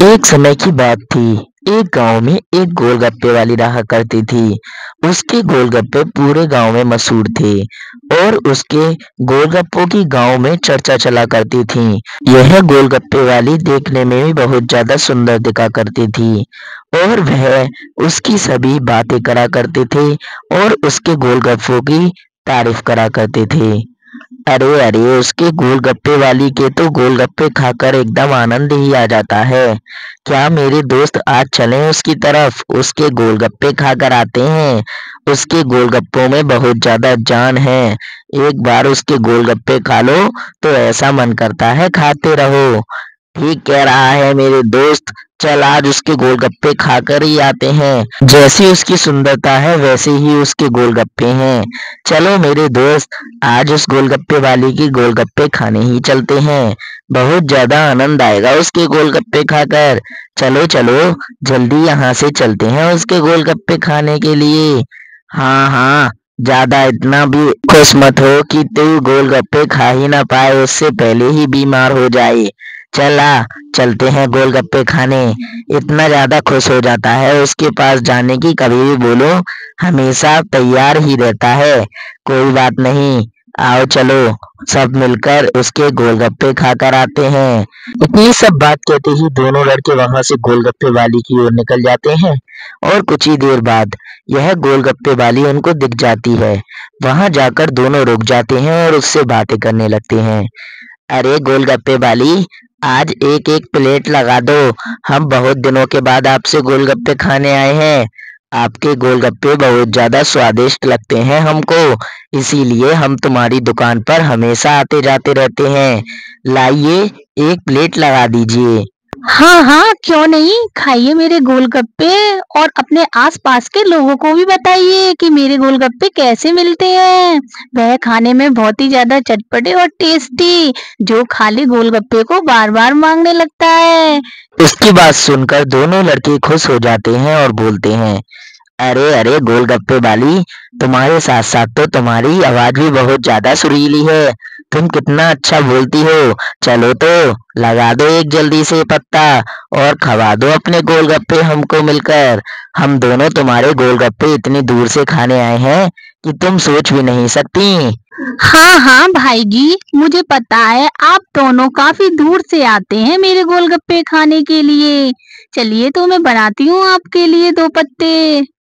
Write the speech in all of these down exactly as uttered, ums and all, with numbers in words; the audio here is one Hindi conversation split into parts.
एक समय की बात थी। एक गांव में एक गोलगप्पे वाली रहा करती थी। उसके गोलगप्पे पूरे गांव में मशहूर थे और उसके गोलगप्पों की गांव में चर्चा चला करती थी। यह गोलगप्पे वाली देखने में भी बहुत ज्यादा सुंदर दिखा करती थी और वह उसकी सभी बातें करा करते थे और उसके गोलगप्पों की तारीफ करा करते थे। अरे अरे उसके गोलगप्पे वाली के तो गोलगप्पे खाकर एकदम आनंद ही आ जाता है। क्या मेरे दोस्त आज चलें उसकी तरफ, उसके गोलगप्पे खाकर आते हैं। उसके गोलगप्पों में बहुत ज्यादा जान है। एक बार उसके गोलगप्पे खा लो तो ऐसा मन करता है खाते रहो। ठीक कह रहा है मेरे दोस्त, चल आज उसके गोलगप्पे खाकर ही आते हैं। जैसी उसकी सुंदरता है वैसे ही उसके गोलगप्पे हैं। चलो मेरे दोस्त, आज उस गोलगप्पे वाली की गोलगप्पे खाने ही चलते हैं। बहुत ज्यादा आनंद आएगा उसके गोलगप्पे खाकर। चलो चलो जल्दी यहाँ से चलते हैं उसके गोलगप्पे खाने के लिए। हाँ हाँ, ज्यादा इतना भी खुश मत हो कि तू गोलगप्पे खा ही ना पाए, उससे पहले ही बीमार हो जाए। चला चलते हैं गोलगप्पे खाने। इतना ज्यादा खुश हो जाता है उसके पास जाने की, कभी भी बोलो हमेशा तैयार ही रहता है। कोई बात नहीं, आओ चलो सब मिलकर उसके गोलगप्पे खाकर आते हैं। इतनी सब बात कहते ही दोनों लड़के वहां से गोलगप्पे वाली की ओर निकल जाते हैं और कुछ ही देर बाद यह गोलगप्पे वाली उनको दिख जाती है। वहां जाकर दोनों रुक जाते हैं और उससे बातें करने लगते हैं। अरे गोलगप्पे वाली, आज एक एक प्लेट लगा दो। हम बहुत दिनों के बाद आपसे गोलगप्पे खाने आए हैं। आपके गोलगप्पे बहुत ज्यादा स्वादिष्ट लगते हैं हमको, इसीलिए हम तुम्हारी दुकान पर हमेशा आते जाते रहते हैं। लाइए एक प्लेट लगा दीजिए। हाँ हाँ, क्यों नहीं, खाइए मेरे गोलगप्पे और अपने आसपास के लोगों को भी बताइए कि मेरे गोलगप्पे कैसे मिलते हैं। वह खाने में बहुत ही ज्यादा चटपटे और टेस्टी, जो खाली गोलगप्पे को बार बार मांगने लगता है। इसकी बात सुनकर दोनों लड़के खुश हो जाते हैं और बोलते हैं, अरे अरे गोलगप्पे वाली, तुम्हारे साथ साथ तो तुम्हारी आवाज भी बहुत ज्यादा सुरीली है। तुम कितना अच्छा बोलती हो। चलो तो लगा दो एक जल्दी से पत्ता और खवा दो अपने गोलगप्पे हमको मिलकर। हम दोनों तुम्हारे गोलगप्पे इतनी दूर से खाने आए हैं कि तुम सोच भी नहीं सकती। हाँ हाँ भाई जी, मुझे पता है आप दोनों काफी दूर से आते हैं मेरे गोलगप्पे खाने के लिए। चलिए तो मैं बनाती हूँ आपके लिए दो पत्ते।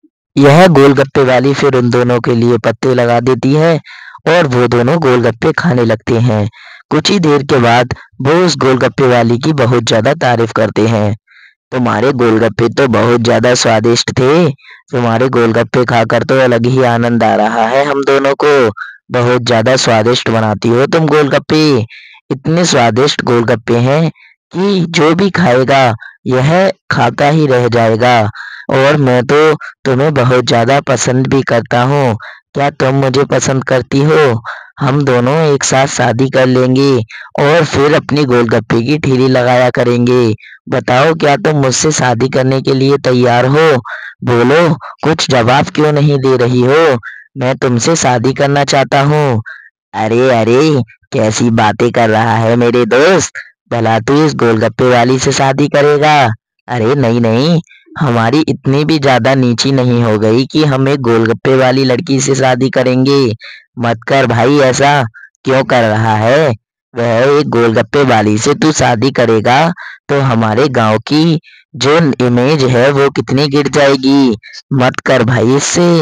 यह गोलगप्पे वाली फिर उन दोनों के लिए पत्ते लगा देती है और वो दोनों गोलगप्पे खाने लगते हैं। कुछ ही देर के बाद वो उस गोलगप्पे वाली की बहुत ज्यादा तारीफ करते हैं। तुम्हारे गोलगप्पे तो बहुत ज्यादा स्वादिष्ट थे। तुम्हारे गोलगप्पे खाकर तो अलग ही आनंद आ रहा है हम दोनों को। बहुत ज्यादा स्वादिष्ट बनाती हो तुम गोलगप्पे। इतने स्वादिष्ट गोलगप्पे हैं कि जो भी खाएगा यह खाता ही रह जाएगा। और मैं तो तुम्हें बहुत ज्यादा पसंद भी करता हूँ। क्या तुम मुझे पसंद करती हो? हम दोनों एक साथ शादी कर लेंगे और फिर अपनी गोलगप्पे की ठेली लगाया करेंगे। बताओ क्या तुम मुझसे शादी करने के लिए तैयार हो? बोलो, कुछ जवाब क्यों नहीं दे रही हो? मैं तुमसे शादी करना चाहता हूँ। अरे अरे, कैसी बातें कर रहा है मेरे दोस्त, भला तू इस गोलगप्पे वाली से शादी करेगा? अरे नहीं नहीं, हमारी इतनी भी ज्यादा नीची नहीं हो गई कि हम एक गोलगप्पे वाली लड़की से शादी करेंगे। मत कर भाई, ऐसा क्यों कर रहा है? वह एक गोलगप्पे वाली से तू शादी करेगा तो हमारे गांव की जो इमेज है वो कितनी गिर जाएगी। मत कर भाई इससे।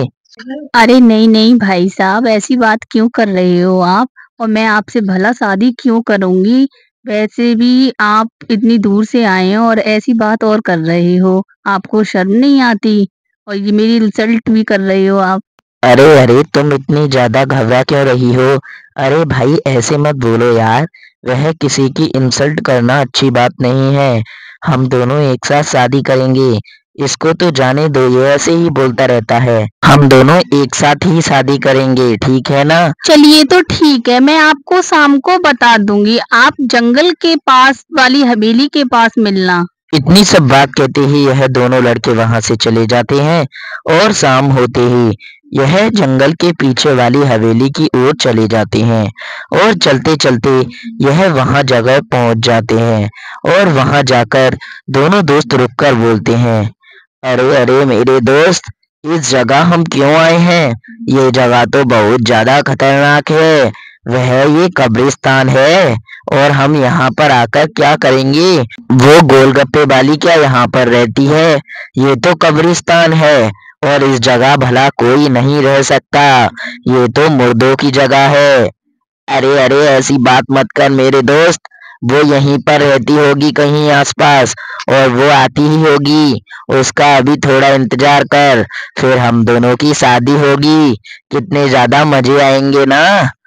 अरे नहीं नहीं भाई साहब, ऐसी बात क्यों कर रहे हो आप? और मैं आपसे भला शादी क्यों करूंगी? वैसे भी आप इतनी दूर से आए हैं और ऐसी बात और कर रहे हो। आपको शर्म नहीं आती? और ये मेरी इंसल्ट भी कर रहे हो आप। अरे अरे, तुम इतनी ज्यादा घबरा क्यों रही हो? अरे भाई ऐसे मत बोलो यार, वह किसी की इंसल्ट करना अच्छी बात नहीं है। हम दोनों एक साथ शादी करेंगे। इसको तो जाने दो, ये ऐसे ही बोलता रहता है। हम दोनों एक साथ ही शादी करेंगे, ठीक है ना? चलिए तो ठीक है, मैं आपको शाम को बता दूंगी। आप जंगल के पास वाली हवेली के पास मिलना। इतनी सब बात कहते ही यह दोनों लड़के वहां से चले जाते हैं और शाम होते ही यह जंगल के पीछे वाली हवेली की ओर चले जाते हैं और चलते-चलते यह वहाँ जगह पहुँच जाते हैं और वहाँ जाकर दोनों दोस्त रुककर बोलते हैं, अरे अरे मेरे दोस्त, इस जगह हम क्यों आए हैं? ये जगह तो बहुत ज़्यादा खतरनाक है। वह ये कब्रिस्तान है और हम यहाँ पर आकर क्या करेंगे? वो गोलगप्पे वाली क्या यहाँ पर रहती है? ये तो कब्रिस्तान है और इस जगह भला कोई नहीं रह सकता। ये तो मुर्दों की जगह है। अरे अरे ऐसी बात मत कर मेरे दोस्त, वो यहीं पर रहती होगी कहीं आसपास और वो आती ही होगी। उसका अभी थोड़ा इंतजार कर, फिर हम दोनों की शादी होगी। कितने ज्यादा मजे आएंगे ना।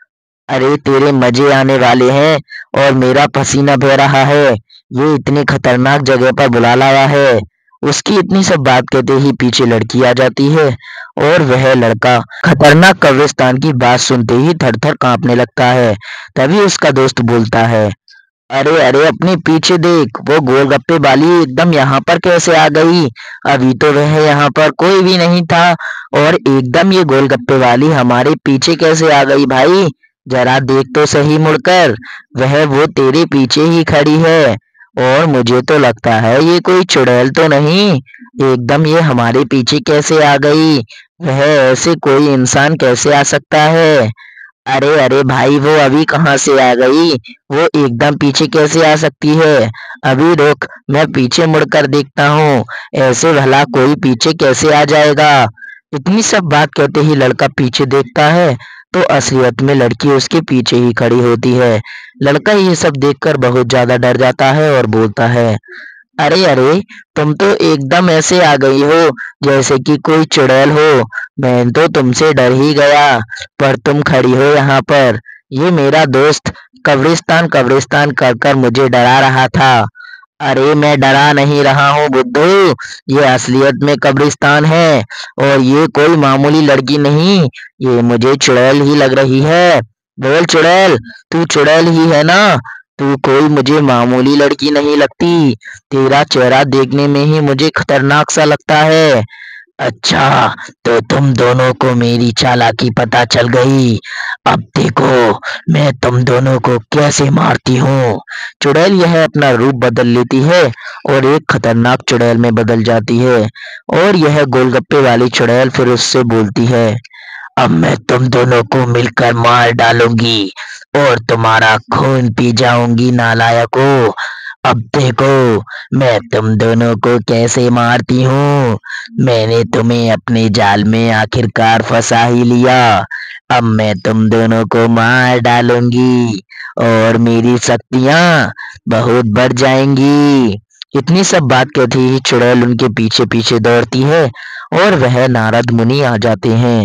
अरे तेरे मजे आने वाले हैं और मेरा पसीना बह रहा है। ये इतनी खतरनाक जगह पर बुला लाया है। उसकी इतनी सब बात कहते ही पीछे लड़की आ जाती है और वह लड़का खतरनाक कब्रिस्तान की बात सुनते ही थर-थर कांपने लगता है। तभी उसका दोस्त बोलता है, अरे अरे अपने पीछे देख, वो गोलगप्पे वाली एकदम यहाँ पर कैसे आ गई? अभी तो वह यहाँ पर कोई भी नहीं था और एकदम ये गोलगप्पे वाली हमारे पीछे कैसे आ गई भाई? जरा देख तो सही मुड़कर, वह वो तेरे पीछे ही खड़ी है और मुझे तो लगता है ये कोई चुड़ैल तो नहीं। एकदम ये हमारे पीछे कैसे आ गई? वह ऐसे कोई इंसान कैसे आ सकता है? अरे अरे भाई वो अभी कहाँ से आ गई? वो एकदम पीछे कैसे आ सकती है? अभी रुक, मैं पीछे मुड़कर देखता हूँ। ऐसे भला कोई पीछे कैसे आ जाएगा? इतनी सब बात कहते ही लड़का पीछे देखता है तो असलियत में लड़की उसके पीछे ही खड़ी होती है। लड़का ये सब देखकर बहुत ज्यादा डर जाता है और बोलता है, अरे अरे तुम तो एकदम ऐसे आ गई हो जैसे कि कोई चुड़ैल हो। मैं तो तुमसे डर ही गया, पर तुम खड़ी हो यहाँ पर। ये मेरा दोस्त कब्रिस्तान कब्रिस्तान कर कर मुझे डरा रहा था। अरे मैं डरा नहीं रहा हूँ बुद्धू, ये असलियत में कब्रिस्तान है और ये कोई मामूली लड़की नहीं, ये मुझे चुड़ैल ही लग रही है। बोल चुड़ैल, तू चुड़ैल ही है ना? तू कोई मुझे मामूली लड़की नहीं लगती। तेरा चेहरा देखने में ही मुझे खतरनाक सा लगता है। अच्छा, तो तुम दोनों को मेरी चालाकी पता चल गई। अब देखो मैं तुम दोनों को कैसे मारती हूँ। चुड़ैल यह अपना रूप बदल लेती है और एक खतरनाक चुड़ैल में बदल जाती है और यह गोलगप्पे वाली चुड़ैल फिर उससे बोलती है, अब मैं तुम दोनों को मिलकर मार डालूंगी और तुम्हारा खून पी जाऊंगी नालायकों। अब देखो मैं तुम दोनों को कैसे मारती हूँ। मैंने तुम्हें अपने जाल में आखिरकार फंसा ही लिया। अब मैं तुम दोनों को मार डालूंगी और मेरी शक्तियाँ बहुत बढ़ जाएंगी। इतनी सब बात कहती ही चुड़ैल उनके पीछे पीछे दौड़ती है और वह नारद मुनि आ जाते हैं।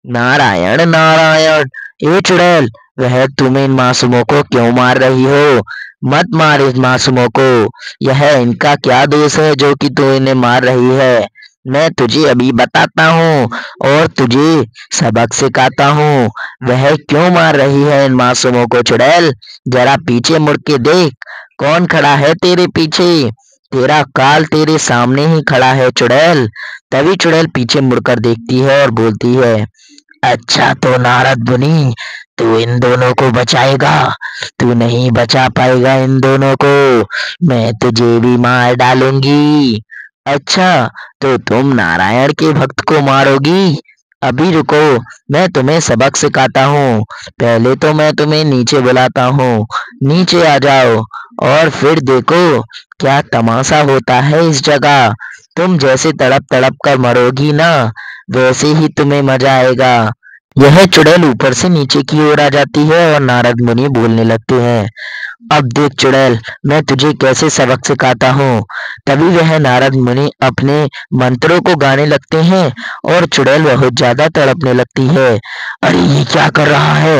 नारायण नारायण, ए चुड़ैल, वह तुम इन मासूमों को क्यों मार रही हो? मत मार इस मासूमों को। यह इनका क्या दोष है जो कि तू इन्हें मार रही है? मैं तुझे अभी बताता हूँ और तुझे सबक सिखाता हूँ। वह क्यों मार रही है इन मासूमों को चुड़ैल? जरा पीछे मुड़ के देख, कौन खड़ा है तेरे पीछे? तेरा काल तेरे सामने ही खड़ा है चुड़ैल। तभी चुड़ैल पीछे मुड़कर देखती है और बोलती है, अच्छा तो नारद मुनि, तू इन दोनों को बचाएगा? तू नहीं बचा पाएगा इन दोनों को, मैं तुझे भी मार डालूंगी। अच्छा तो तुम नारायण के भक्त को मारोगी? अभी रुको, मैं तुम्हें सबक सिखाता हूँ। पहले तो मैं तुम्हें नीचे बुलाता हूँ, नीचे आ जाओ और फिर देखो क्या तमाशा होता है इस जगह। तुम जैसे तड़प तड़प कर मरोगी ना, वैसे ही तुम्हें मजा आएगा। यह चुड़ैल ऊपर से नीचे की ओर आ जाती है और नारद मुनि बोलने लगते हैं, अब देख चुड़ैल, मैं तुझे कैसे सबक सिखाता हूँ। तभी वह नारद मुनि अपने मंत्रों को गाने लगते हैं और चुड़ैल बहुत ज्यादा तड़पने लगती है। अरे ये क्या कर रहा है?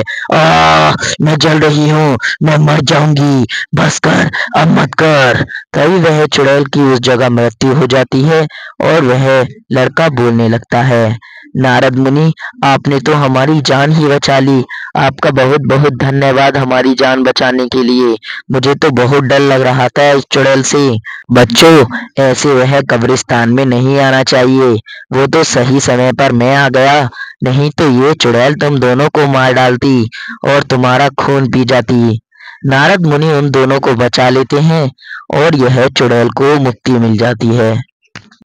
आ, मैं जल रही हूँ, मैं मर जाऊंगी, बस कर, अब मत कर। तभी वह चुड़ैल की उस जगह मृत्यु हो जाती है और वह लड़का बोलने लगता है, नारद मुनि, आपने तो हमारी जान ही बचा ली। आपका बहुत-बहुत धन्यवाद हमारी जान बचाने के लिए। मुझे तो बहुत डर लग रहा था इस चुड़ैल से। बच्चों, ऐसे वह कब्रिस्तान में नहीं आना चाहिए। वो तो सही समय पर मैं आ गया, नहीं तो ये चुड़ैल तुम दोनों को मार डालती और तुम्हारा खून पी जाती। नारद मुनि उन दोनों को बचा लेते हैं और यह चुड़ैल को मुक्ति मिल जाती है।